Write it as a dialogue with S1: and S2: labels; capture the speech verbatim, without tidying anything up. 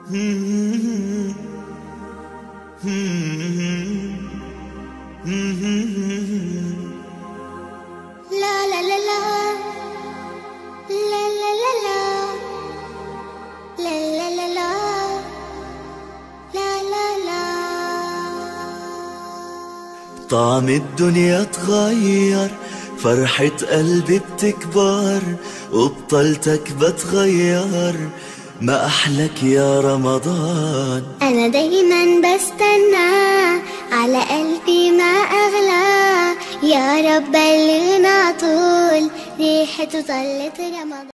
S1: لا لا لا لا لا لا لا لا لا لا لا لا لا لا.
S2: طعم الدنيا اتغير، فرحة قلبي بتكبر، وبطلتك بتغير، ما أحلك يا رمضان.
S1: أنا دايما بستنى، على قلبي ما أغلى، يا رب بلغنا طول ريحته طلت رمضان.